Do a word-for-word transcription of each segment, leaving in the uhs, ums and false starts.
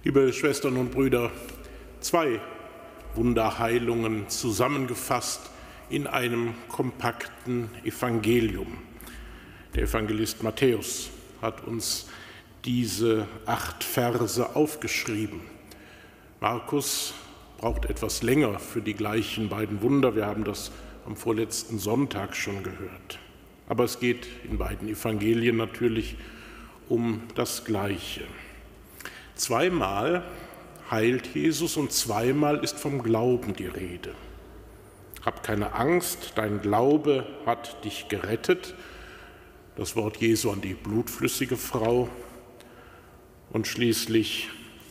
Liebe Schwestern und Brüder, zwei Wunderheilungen zusammengefasst in einem kompakten Evangelium. Der Evangelist Matthäus hat uns diese acht Verse aufgeschrieben. Markus braucht etwas länger für die gleichen beiden Wunder. Wir haben das am vorletzten Sonntag schon gehört. Aber es geht in beiden Evangelien natürlich um das Gleiche. Zweimal heilt Jesus und zweimal ist vom Glauben die Rede. Hab keine Angst, dein Glaube hat dich gerettet. Das Wort Jesu an die blutflüssige Frau. Und schließlich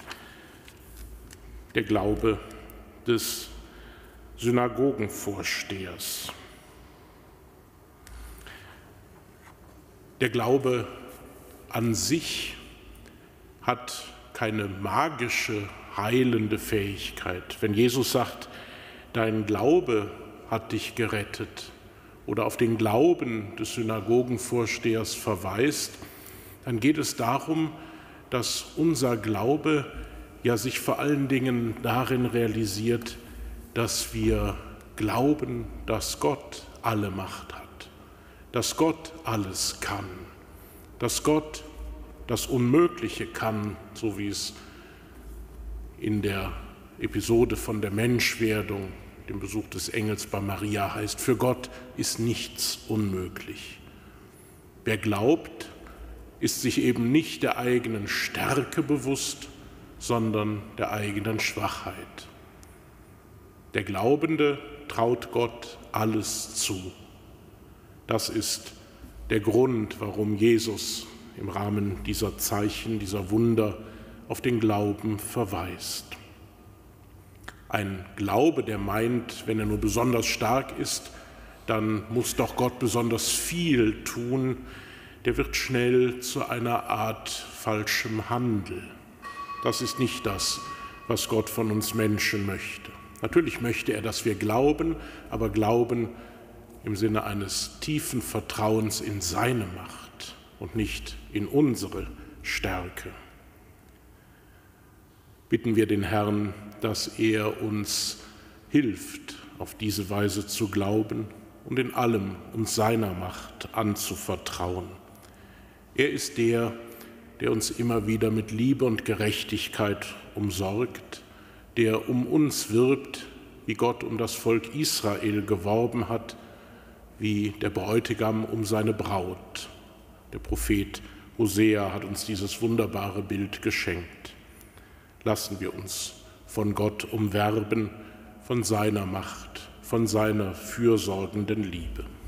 der Glaube des Synagogenvorstehers. Der Glaube an sich hat keine magische, heilende Fähigkeit. Wenn Jesus sagt, dein Glaube hat dich gerettet oder auf den Glauben des Synagogenvorstehers verweist, dann geht es darum, dass unser Glaube ja sich vor allen Dingen darin realisiert, dass wir glauben, dass Gott alle Macht hat, dass Gott alles kann, dass Gott das Unmögliche kann, so wie es in der Episode von der Menschwerdung, dem Besuch des Engels bei Maria heißt, für Gott ist nichts unmöglich. Wer glaubt, ist sich eben nicht der eigenen Stärke bewusst, sondern der eigenen Schwachheit. Der Glaubende traut Gott alles zu. Das ist der Grund, warum Jesus im Rahmen dieser Zeichen, dieser Wunder auf den Glauben verweist. Ein Glaube, der meint, wenn er nur besonders stark ist, dann muss doch Gott besonders viel tun, der wird schnell zu einer Art falschem Handel. Das ist nicht das, was Gott von uns Menschen möchte. Natürlich möchte er, dass wir glauben, aber glauben im Sinne eines tiefen Vertrauens in seine Macht und nicht in unsere Stärke. Bitten wir den Herrn, dass er uns hilft, auf diese Weise zu glauben und in allem uns seiner Macht anzuvertrauen. Er ist der, der uns immer wieder mit Liebe und Gerechtigkeit umsorgt, der um uns wirbt, wie Gott um das Volk Israel geworben hat, wie der Bräutigam um seine Braut. Der Prophet Hosea hat uns dieses wunderbare Bild geschenkt. Lassen wir uns von Gott umwerben, von seiner Macht, von seiner fürsorgenden Liebe.